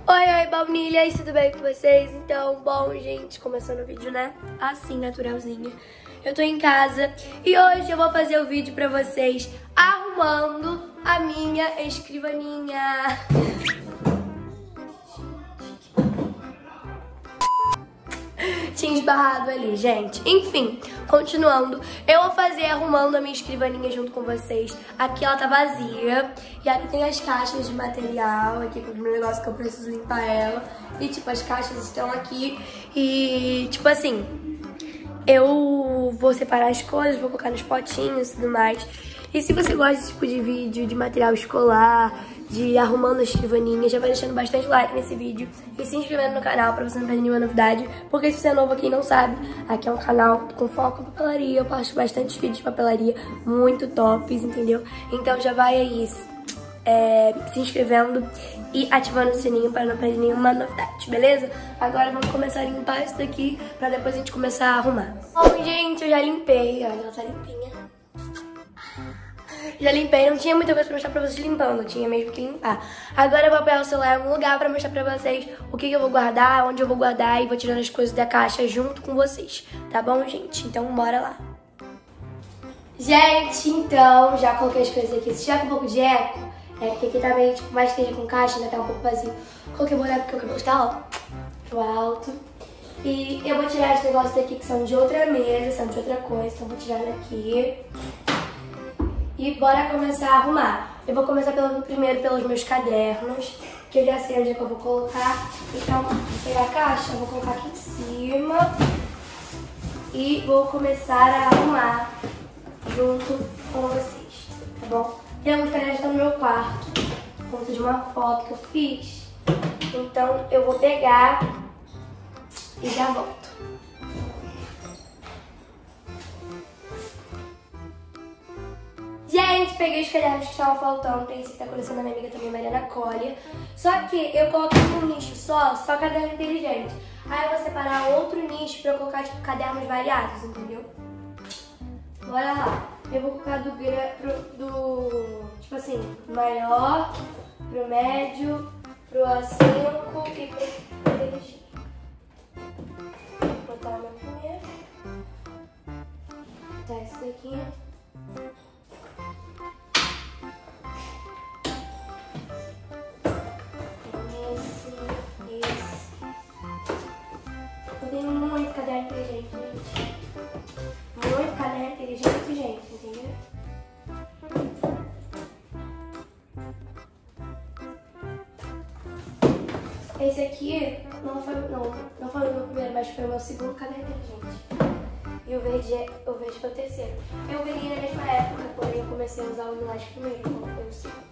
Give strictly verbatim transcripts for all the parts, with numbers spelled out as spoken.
Oi, oi, baunilhas, tudo bem com vocês? Então, bom, gente, começando o vídeo, né? Assim, naturalzinha. Eu tô em casa e hoje eu vou fazer o vídeo pra vocês arrumando a minha escrivaninha. Tinha esbarrado ali, gente. Enfim, continuando, eu vou fazer arrumando a minha escrivaninha junto com vocês. Aqui ela tá vazia. E aqui tem as caixas de material. Aqui com o meu negócio que eu preciso limpar ela. E tipo, as caixas estão aqui. E tipo assim, eu vou separar as coisas, vou colocar nos potinhos e tudo mais. E se você gosta desse tipo de vídeo, de material escolar, de arrumando a escrivaninha, já vai deixando bastante like nesse vídeo e se inscrevendo no canal pra você não perder nenhuma novidade. Porque se você é novo aqui e não sabe, aqui é um canal com foco em papelaria. Eu posto bastante vídeos de papelaria muito tops, entendeu? Então já vai aí é, se inscrevendo e ativando o sininho para não perder nenhuma novidade, beleza? Agora vamos começar a limpar isso daqui pra depois a gente começar a arrumar. Bom, gente, eu já limpei. Olha, ela tá limpinha. Já limpei, não tinha muita coisa pra mostrar pra vocês limpando, tinha mesmo que limpar. Agora eu vou pegar o celular em algum lugar pra mostrar pra vocês o que, que eu vou guardar, onde eu vou guardar e vou tirando as coisas da caixa junto com vocês, tá bom, gente? Então bora lá. Gente, então, já coloquei as coisas aqui. Se tiver com um pouco de eco, é porque aqui tá meio, tipo, mais que esteja com caixa, ainda tá um pouco vazio. Coloquei o boné porque o cabelo está, ó, pro alto. E eu vou tirar os negócios daqui que são de outra mesa, são de outra coisa, então vou tirar daqui. E bora começar a arrumar. Eu vou começar pelo, primeiro pelos meus cadernos, que eu já sei onde é que eu vou colocar. Então, vou pegar a caixa, vou colocar aqui em cima. E vou começar a arrumar junto com vocês, tá bom? Tem alguns cadernos no meu quarto, por conta de uma foto que eu fiz. Então, eu vou pegar e já volto. Gente, peguei os cadernos que estavam faltando. Tem esse que tá coleção da minha amiga também, Mariana Collier. Só que eu coloquei num nicho só, só caderno inteligente. Aí eu vou separar outro nicho pra eu colocar, tipo, cadernos variados, entendeu? Bora lá. Eu vou colocar do, pro, do tipo assim, maior, pro médio, pro A cinco e pro inteligente. Vou botar uma primeira. Tá, esse daqui. Muito caderno inteligente, gente. Muito caderno inteligente, gente, entendeu? Esse aqui não foi, não, não foi o meu primeiro, mas foi o meu segundo caderno inteligente. E o verde, é, o verde foi o terceiro. Eu ganhei na mesma época, porém eu comecei a usar o lilás primeiro, então foi o segundo.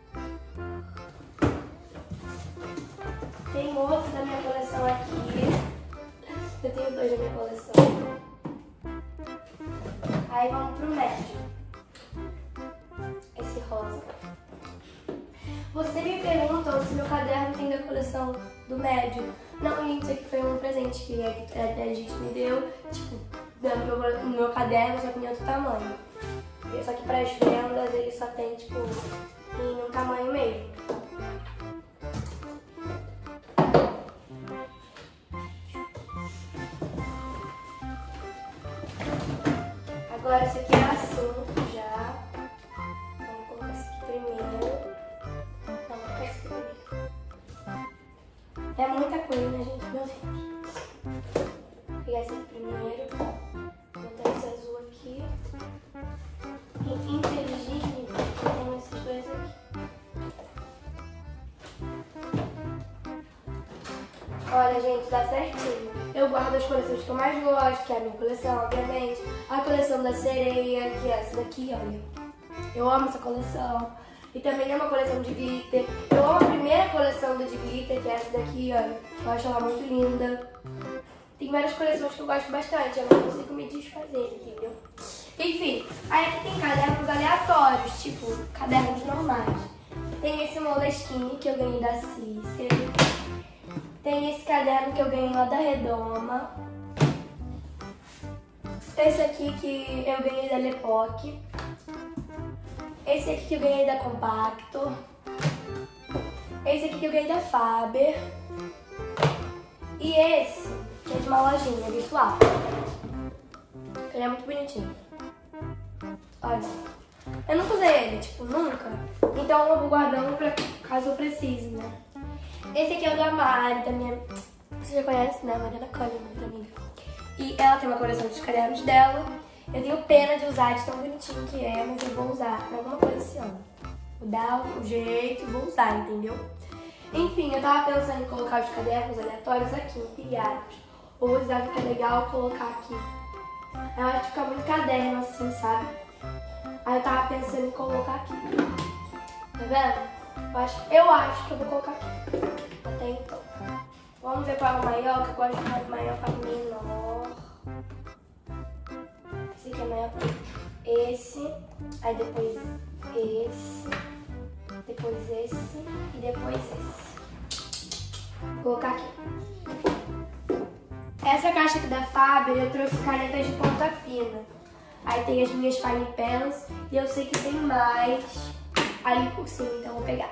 Tem outro da minha coleção aqui. Eu tenho dois da minha coleção. Aí vamos pro médio. Esse rosa. Você me perguntou se meu caderno tem da coleção do médio. Não, gente, isso aqui foi um presente que a gente me deu. Tipo, dando meu, meu caderno, só que em outro tamanho. Só que para as vendas ele só tem, tipo, em um tamanho mesmo. Agora esse aqui é assunto já. Vamos colocar esse aqui primeiro. Vamos colocar esse aqui primeiro. É muita coisa, né, gente? Meu Deus. Vou pegar esse aqui primeiro. Vou botar esse azul aqui. E inteligente, tem esses dois aqui. Olha, gente, dá certinho. Eu guardo as coleções que eu mais gosto, que é a minha coleção, obviamente. A coleção da sereia, que é essa daqui, olha. Eu amo essa coleção. E também é uma coleção de glitter. Eu amo a primeira coleção de glitter, que é essa daqui, olha. Eu acho ela muito linda. Tem várias coleções que eu gosto bastante, eu não consigo me desfazer, entendeu? Enfim, aí aqui tem cadernos aleatórios, tipo, cadernos normais. Tem esse Moleskine que eu ganhei da Cícero. Tem esse caderno que eu ganhei lá da Redoma. Esse aqui que eu ganhei da Lepoc. Esse aqui que eu ganhei da Compacto. Esse aqui que eu ganhei da Faber. E esse, que é de uma lojinha virtual. Ele é muito bonitinho. Olha. Eu nunca usei ele, tipo, nunca. Então eu vou guardando pra caso eu precise, né? Esse aqui é o da Mari, da minha... Você já conhece, né? Mariana Collin, minha amiga. E ela tem uma coleção dos cadernos dela. Eu tenho pena de usar de tão bonitinho que é, mas eu vou usar pra alguma coisa esse ano. Vou dar o jeito e vou usar, entendeu? Enfim, eu tava pensando em colocar os cadernos aleatórios aqui, empilhados. Ou usar, fica legal colocar aqui. Eu acho que fica muito caderno assim, sabe? Aí eu tava pensando em colocar aqui. Tá vendo? Eu acho, eu acho que eu vou colocar aqui. Até então. Vamos ver qual é o maior, que eu gosto de mais maior para menor. Esse aqui é maior que esse. Aí depois esse. Depois esse. E depois esse. Vou colocar aqui. Essa caixa aqui da Faber eu trouxe canetas de ponta fina. Aí tem as minhas Fine Pens e eu sei que tem mais ali por cima, então eu vou pegar.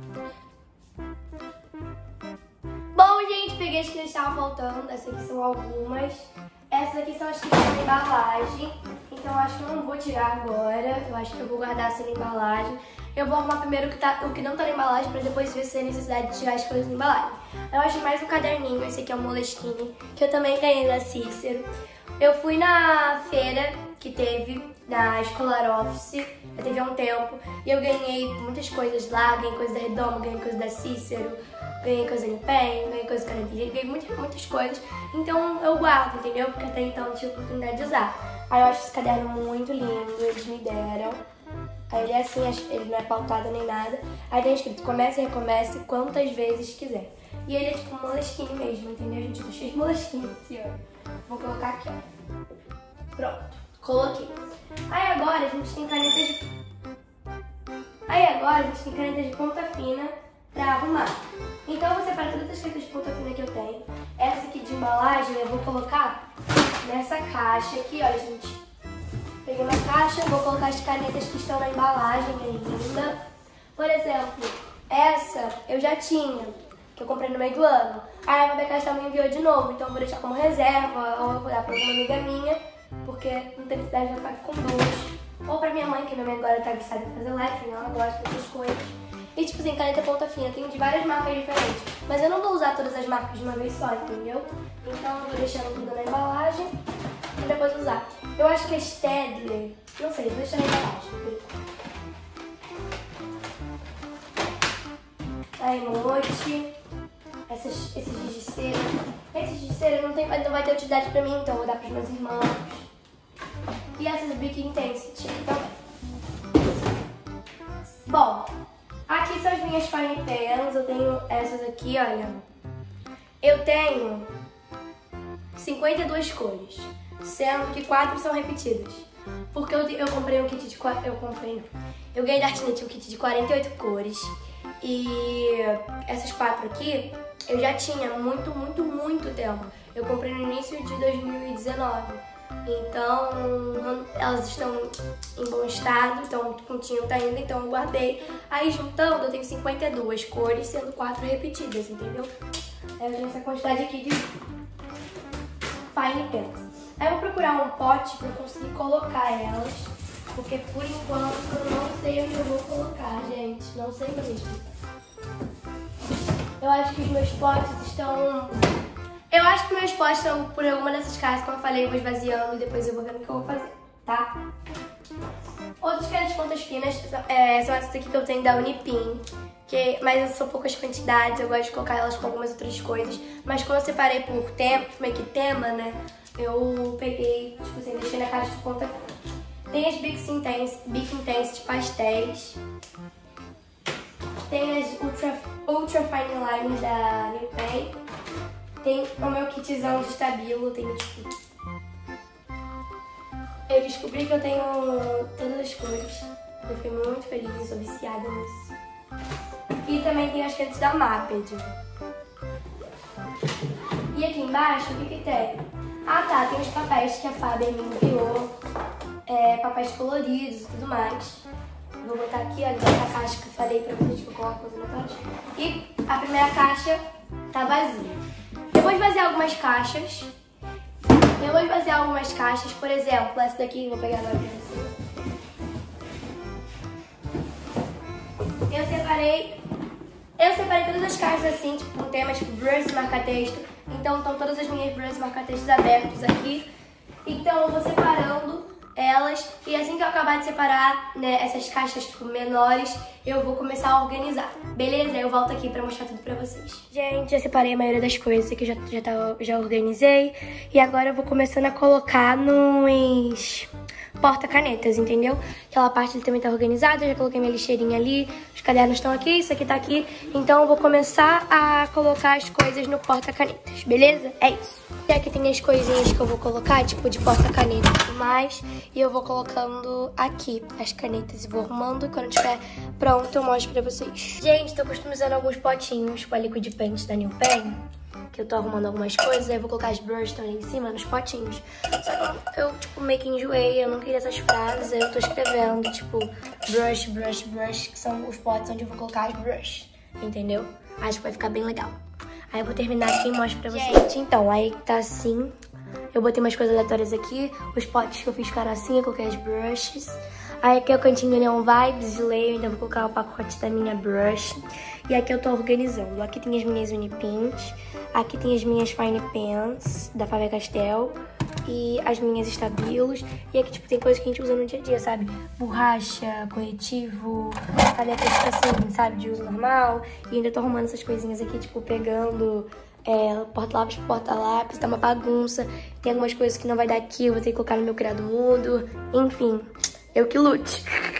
Bom, gente, peguei as que estavam faltando. Essas aqui são algumas. Essas aqui são as que estão na embalagem. Então eu acho que eu não vou tirar agora. Eu acho que eu vou guardar essa na embalagem. Eu vou arrumar primeiro o que, tá, o que não tá na embalagem pra depois ver se tem necessidade de tirar as coisas da embalagem. Eu acho mais um caderninho. Esse aqui é o Moleskine, que eu também ganhei da Cícero. Eu fui na feira que teve na Scholar Office, já teve há um tempo, e eu ganhei muitas coisas lá, ganhei coisa da Redoma, ganhei coisa da Cícero, ganhei coisa da Pen, ganhei coisa da Canadilha, ganhei muitas, muitas coisas, então eu guardo, entendeu? Porque até então não tive oportunidade de usar. Aí eu acho esse caderno muito lindo, eles me deram. Aí ele é assim, ele não é pautado nem nada. Aí tem escrito, comece e recomece quantas vezes quiser. E ele é tipo um Moleskine mesmo, entendeu, gente? Eu tô cheio de Moleskine esse ano. Vou colocar aqui, ó. Pronto, coloquei. Aí agora a gente tem caneta de... Aí agora a gente tem caneta de ponta fina pra arrumar. Então eu vou separar todas as canetas de ponta fina que eu tenho. Essa aqui de embalagem eu vou colocar nessa caixa aqui, ó, gente. Peguei uma caixa, vou colocar as canetas que estão na embalagem ainda. Por exemplo, essa eu já tinha, que eu comprei no meio do ano. Aí a Faber-Castell me enviou de novo, então eu vou deixar como reserva, ou eu vou dar pra uma amiga minha, porque não tem necessidade de eu ficar com duas. Ou pra minha mãe, que minha mãe agora tá viciada em fazer lettering, ela gosta dessas coisas. E tipo assim, caneta ponta fina, tem de várias marcas diferentes. Mas eu não vou usar todas as marcas de uma vez só, entendeu? Então eu vou deixando tudo na embalagem e depois usar. Eu acho que é Staedtler, não sei, vou deixar na embalagem. Aí, Mote, esses, esses giz de cera. Esses giz de cera não, tem, não vai ter utilidade pra mim, então eu vou dar pros meus irmãos. E essas Bic Intensity também. Bom, aqui são as minhas Fine Pens, eu tenho essas aqui, olha. Eu tenho cinquenta e duas cores, sendo que quatro são repetidas. Porque eu, eu comprei um kit de... Eu comprei, não. Eu ganhei da Artnet um kit de quarenta e oito cores. E essas quatro aqui, eu já tinha muito, muito, muito tempo. Eu comprei no início de dois mil e dezenove. Então, elas estão em bom estado, estão com tinta ainda, então eu guardei. Aí, juntando, eu tenho cinquenta e duas cores, sendo quatro repetidas, entendeu? Aí eu tenho essa quantidade aqui de Fine Pens. Aí eu vou procurar um pote pra eu conseguir colocar elas, porque por enquanto eu não sei onde eu vou colocar, gente. Não sei mesmo. Eu acho que os meus potes estão... Eu acho que meus potes estão por alguma dessas caixas, como eu falei, eu vou esvaziando e depois eu vou vendo o que eu vou fazer, tá? Outras canetas de pontas finas é, são essas aqui que eu tenho da Unipin, que, mas são poucas quantidades, eu gosto de colocar elas com algumas outras coisas. Mas como eu separei por tempo, meio que tema, né, eu peguei, tipo assim, deixei na caixa de ponta fina. Tem as Bic Intense, Bic Intensity pastéis. Tem as Ultra, Ultra Fine Liner da Newpen. Tem o meu kitzão de Stabilo, tenho tipo... Eu descobri que eu tenho todas as cores. Eu fiquei muito feliz, eu sou viciada nisso. E também tem as canetas da Maped. E aqui embaixo, o que que tem? Ah tá, tem os papéis que a Faber me enviou. É, papéis coloridos e tudo mais. Vou botar aqui, olha, essa caixa que eu falei pra vocês que eu coloco coisa na caixa. E a primeira caixa tá vazia. Eu vou esvaziar algumas caixas. Eu vou esvaziar algumas caixas, por exemplo, essa daqui, vou pegar agora pra vocês. Eu separei, eu separei todas as caixas assim, tipo, com temas tipo brush e marca-texto. Então estão todas as minhas brushes e marca-textos abertos aqui. Então eu vou separando elas e assim que eu acabar de separar, né, essas caixas tipo, menores, eu vou começar a organizar. Beleza? Eu volto aqui pra mostrar tudo pra vocês. Gente, já separei a maioria das coisas aqui, já, já, tá, já organizei. E agora eu vou começando a colocar nos porta-canetas, entendeu? Aquela parte ali também tá organizada, eu já coloquei minha lixeirinha ali, os cadernos estão aqui, isso aqui tá aqui. Então eu vou começar a colocar as coisas no porta-canetas, beleza? É isso. E aqui tem as coisinhas que eu vou colocar, tipo de porta-caneta e tudo mais. E eu vou colocando aqui as canetas e vou arrumando. E quando tiver pronto eu mostro pra vocês. Gente, tô customizando alguns potinhos com a Liquid Paint da New Pen, que eu tô arrumando algumas coisas, aí eu vou colocar as brushes também em cima, nos potinhos. Só que eu, tipo, meio que enjoei, eu não queria essas frases, aí eu tô escrevendo, tipo, brush, brush, brush, que são os potes onde eu vou colocar as brushes, entendeu? Acho que vai ficar bem legal. Aí eu vou terminar aqui e mostro pra vocês. Gente, então, aí tá assim. Eu botei umas coisas aleatórias aqui, os potes que eu fiz ficaram assim, eu coloquei as brushes. Aí aqui é o cantinho do Neon Vibes de lei, eu ainda vou colocar o pacote da minha brush. E aqui eu tô organizando. Aqui tem as minhas Unipins, aqui tem as minhas Fine Pens da Faber-Castell e as minhas estabilos. E aqui, tipo, tem coisas que a gente usa no dia a dia, sabe? Borracha, corretivo, caneta assim, sabe? De uso normal. E ainda tô arrumando essas coisinhas aqui, tipo, pegando é, porta-lápis por porta-lápis, tá uma bagunça. Tem algumas coisas que não vai dar aqui, eu vou ter que colocar no meu criado mudo. Enfim, eu que lute.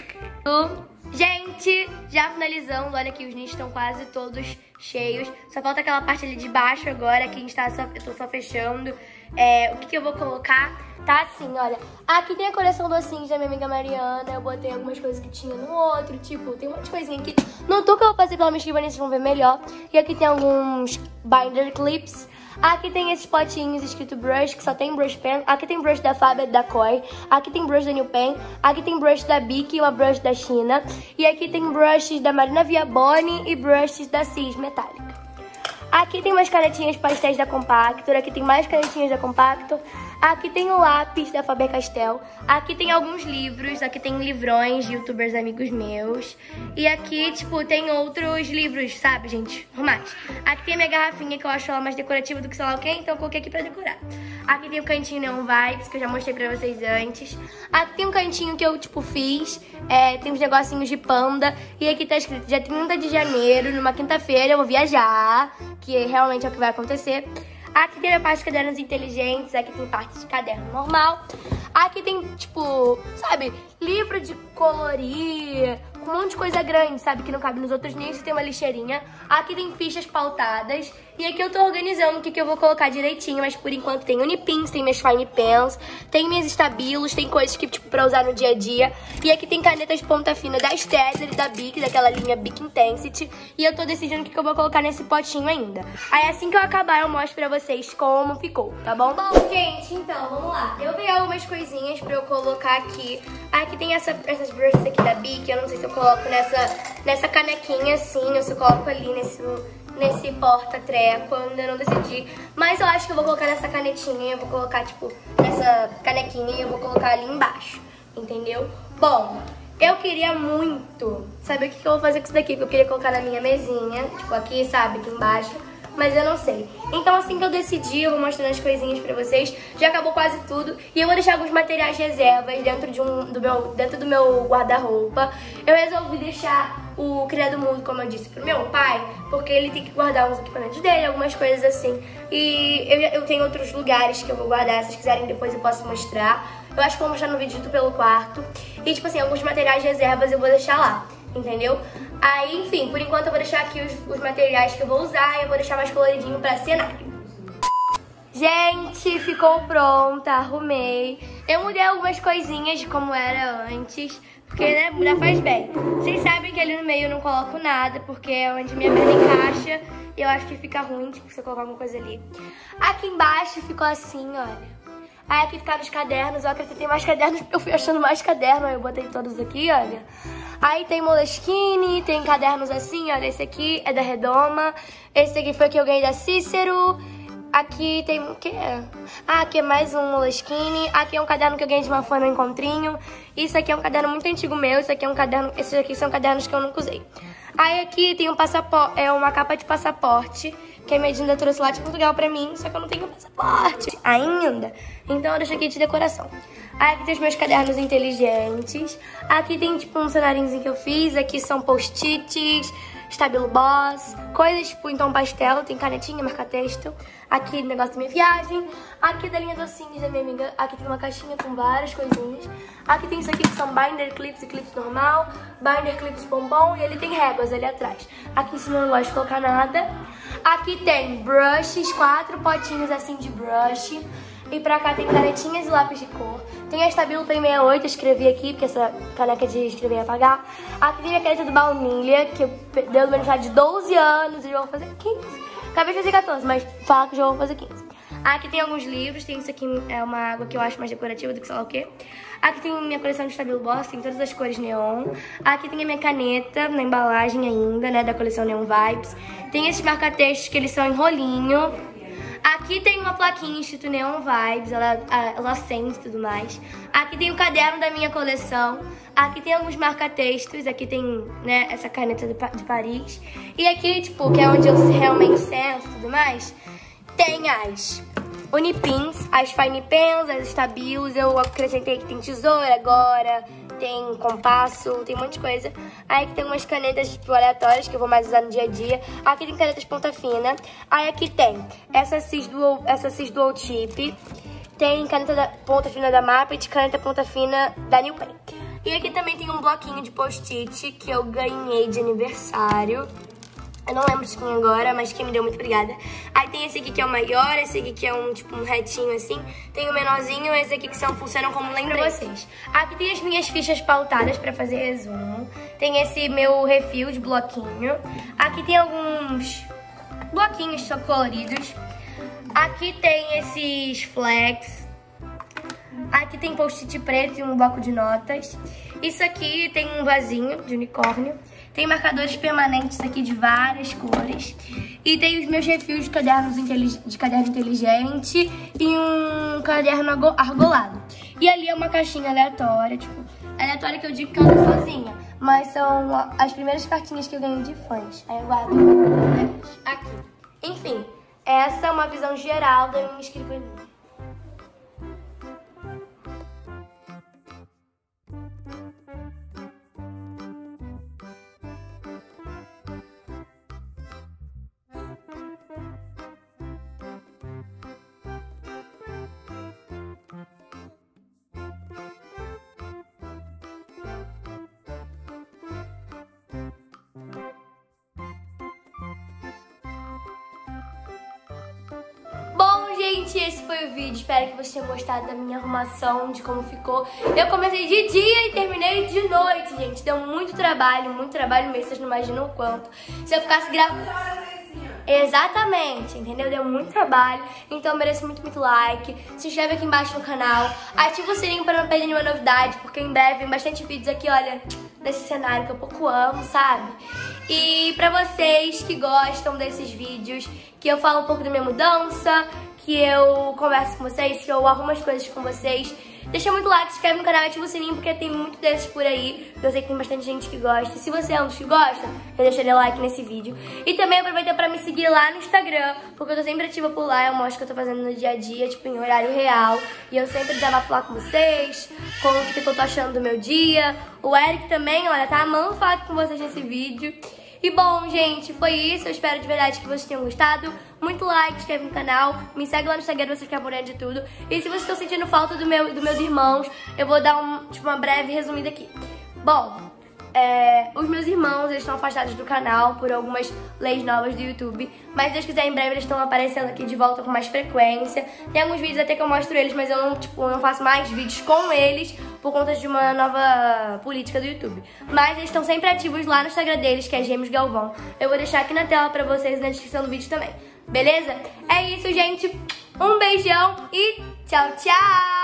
Gente, já finalizando, olha aqui, os nichos estão quase todos cheios. Só falta aquela parte ali de baixo agora, que a gente tá só, eu tô só fechando. É, o que que eu vou colocar? Tá assim, olha. Aqui tem a coleção docinhos da minha amiga Mariana. Eu botei algumas coisas que tinha no outro, tipo, tem um monte de coisinha aqui. No tour que eu vou fazer pela minha escrivaninha, vocês vão ver melhor. E aqui tem alguns binder clips. Aqui tem esses potinhos escrito brush, que só tem brush pen. Aqui tem brush da Faber, da Koi. Aqui tem brush da New Pen. Aqui tem brush da Bic e uma brush da China. E aqui tem brushes da Marina Viaboni e brushes da Cis Metálica. Aqui tem umas canetinhas pastéis da Compactor. Aqui tem mais canetinhas da Compactor. Aqui tem o lápis da Faber-Castell. Aqui tem alguns livros. Aqui tem livrões de youtubers amigos meus. E aqui, tipo, tem outros livros, sabe, gente? Normais. Aqui tem a minha garrafinha, que eu acho ela mais decorativa do que sei lá o quê, então eu coloquei aqui pra decorar. Aqui tem o cantinho Neon Vibes, que eu já mostrei pra vocês antes. Aqui tem um cantinho que eu, tipo, fiz. É, tem uns negocinhos de panda. E aqui tá escrito dia trinta de janeiro, numa quinta-feira, eu vou viajar. Que realmente é o que vai acontecer. Aqui tem a parte de cadernos inteligentes, aqui tem parte de caderno normal. Aqui tem, tipo, sabe, livro de colorir, um monte de coisa grande, sabe, que não cabe nos outros nichos. Tem uma lixeirinha. Aqui tem fichas pautadas. E aqui eu tô organizando o que, que eu vou colocar direitinho, mas por enquanto tem Unipins, tem minhas Fine Pens, tem minhas estabilos, tem coisas que, tipo, pra usar no dia a dia. E aqui tem canetas de ponta fina da Staedtler e da Bic, daquela linha Bic Intensity. E eu tô decidindo o que, que eu vou colocar nesse potinho ainda. Aí assim que eu acabar eu mostro pra vocês como ficou, tá bom? Bom, gente, então, vamos lá. Eu vi algumas coisinhas pra eu colocar aqui. Aqui tem essa, essas brushes aqui da Bic, eu não sei se eu coloco nessa, nessa canequinha assim, ou se eu coloco ali nesse... nesse porta-treco, eu ainda não decidi. Mas eu acho que eu vou colocar nessa canetinha, eu vou colocar, tipo, nessa canequinha e eu vou colocar ali embaixo, entendeu? Bom, eu queria muito saber o que, que eu vou fazer com isso daqui, porque eu queria colocar na minha mesinha, tipo aqui, sabe, aqui embaixo, mas eu não sei. Então assim que eu decidi, eu vou mostrando as coisinhas pra vocês. Já acabou quase tudo e eu vou deixar alguns materiais reservas dentro, de um, do meu, dentro do meu guarda-roupa. Eu resolvi deixar o criado mudo, como eu disse, pro meu pai, porque ele tem que guardar os equipamentos dele, algumas coisas assim. E eu, eu tenho outros lugares que eu vou guardar, se vocês quiserem depois eu posso mostrar. Eu acho que eu vou mostrar no vídeo pelo quarto. E tipo assim, alguns materiais reservas eu vou deixar lá, entendeu? Aí, enfim, por enquanto eu vou deixar aqui os, os materiais que eu vou usar e eu vou deixar mais coloridinho pra cenário. Gente, ficou pronta, arrumei. Eu mudei algumas coisinhas de como era antes, porque, né, mudar faz bem. Vocês sabem que ali no meio eu não coloco nada, porque é onde minha perna encaixa. E eu acho que fica ruim, tipo, se eu colocar alguma coisa ali. Aqui embaixo ficou assim, olha. Aí aqui ficaram os cadernos, eu acrescentei mais cadernos, porque eu fui achando mais caderno, aí eu botei todos aqui, olha. Aí tem Moleskine, tem cadernos assim, olha, esse aqui é da Redoma. Esse aqui foi que eu ganhei da Cícero. Aqui tem o quê? Ah, aqui é mais um Moleskine. Aqui é um caderno que eu ganhei de uma fã no encontrinho. Isso aqui é um caderno muito antigo meu. Isso aqui é um caderno... Esses aqui são cadernos que eu nunca usei. Aí aqui tem um passaporte, é uma capa de passaporte que a minha Dinda trouxe lá de Portugal pra mim, só que eu não tenho passaporte ainda. Então eu deixo aqui de decoração. Aí aqui tem os meus cadernos inteligentes. Aqui tem tipo um cenarinho que eu fiz. Aqui são post-its, Stabilo Boss, coisas tipo em tom pastel. Tem canetinha, marca-texto. Aqui negócio da minha viagem. Aqui da linha docinhos da minha amiga. Aqui tem uma caixinha com várias coisinhas. Aqui tem isso aqui que são binder clips e clips normal. Binder clips bombom. E ele tem réguas ali atrás. Aqui em cima eu não gosto de colocar nada. Aqui tem brushes, quatro potinhos assim de brush. E pra cá tem canetinhas e lápis de cor. Tem a Stabilo Pen sessenta e oito, eu escrevi aqui, porque essa caneca de escrever ia apagar. Aqui tem a caneta do Baunilha, que eu deu no meu aniversário de doze anos e já vou fazer quinze. Acabei de fazer quatorze, mas fala que já vou fazer quinze. Aqui tem alguns livros, tem isso aqui, é uma água que eu acho mais decorativa do que sei lá o quê. Aqui tem minha coleção de Stabilo Boss, tem todas as cores neon. Aqui tem a minha caneta, na embalagem ainda, né, da coleção Neon Vibes. Tem esses marca-textos que eles são em rolinho. Aqui tem uma plaquinha Instituto Neon Vibes, ela, ela acende e tudo mais. Aqui tem o caderno da minha coleção. Aqui tem alguns marca-textos, aqui tem, né, essa caneta de, de Paris. E aqui, tipo, que é onde eu realmente sento e tudo mais, tem as Unipins, as Fine Pens, as Stabilos. Eu acrescentei que tem tesoura agora, tem compasso, tem um monte de coisa. Aí aqui tem umas canetas tipo, aleatórias que eu vou mais usar no dia a dia. Aqui tem canetas ponta fina. Aí aqui tem essa Cis Dual, essa Cis Dual Chip. Tem caneta da ponta fina da Mapit, caneta ponta fina da New Pen. E aqui também tem um bloquinho de post-it que eu ganhei de aniversário. Eu não lembro de quem agora, mas quem me deu, muito obrigada. Aí tem esse aqui que é o maior, esse aqui que é um tipo um retinho assim. Tem o menorzinho, esse aqui que são, funcionam como lembrete pra vocês. Aqui tem as minhas fichas pautadas pra fazer resumo. Tem esse meu refil de bloquinho. Aqui tem alguns bloquinhos só coloridos. Aqui tem esses flex. Aqui tem post-it preto e um bloco de notas. Isso aqui tem um vasinho de unicórnio. Tem marcadores permanentes aqui de várias cores. E tem os meus refis de, cadernos de caderno inteligente e um caderno argolado. E ali é uma caixinha aleatória, tipo, aleatória que eu digo que eu ando sozinha. Mas são as primeiras cartinhas que eu ganhei de fãs. Aí eu guardo aqui. Enfim, essa é uma visão geral da minha escrivaninha. Gente, esse foi o vídeo, espero que vocês tenham gostado da minha arrumação, de como ficou. Eu comecei de dia e terminei de noite, gente. Deu muito trabalho, muito trabalho mesmo, vocês não imaginam o quanto. Se eu ficasse gravando... Exatamente, entendeu? Deu muito trabalho, então eu mereço muito, muito like. Se inscreve aqui embaixo no canal, ativa o sininho para não perder nenhuma novidade, porque em breve vem bastante vídeos aqui, olha, desse cenário que eu pouco amo, sabe? E pra vocês que gostam desses vídeos, que eu falo um pouco da minha mudança, que eu converso com vocês, que eu arrumo as coisas com vocês, deixa muito like, se inscreve no canal e ativa o sininho, porque tem muito desses por aí. Eu sei que tem bastante gente que gosta. E se você é um dos que gosta, eu deixaria like nesse vídeo. E também aproveita pra me seguir lá no Instagram, porque eu tô sempre ativa por lá. Eu mostro o que eu tô fazendo no dia a dia, tipo, em horário real. E eu sempre desabafo lá com vocês, conto o que eu tô achando do meu dia. O Eric também, olha, tá amando falar com vocês nesse vídeo. E bom, gente, foi isso. Eu espero de verdade que vocês tenham gostado. Muito like, inscreve no canal, me segue lá no Instagram pra você ficar por dentro de tudo. E se vocês estão sentindo falta do meu, dos meus irmãos, eu vou dar um, tipo, uma breve resumida aqui. Bom, é, os meus irmãos, eles estão afastados do canal por algumas leis novas do YouTube. Mas se Deus quiser, em breve eles estão aparecendo aqui de volta com mais frequência. Tem alguns vídeos até que eu mostro eles, mas eu não, tipo, não faço mais vídeos com eles por conta de uma nova política do YouTube. Mas eles estão sempre ativos lá no Instagram deles, que é Gêmeos Galvão. Eu vou deixar aqui na tela pra vocês e na descrição do vídeo também. Beleza? É isso, gente. Um beijão e tchau, tchau!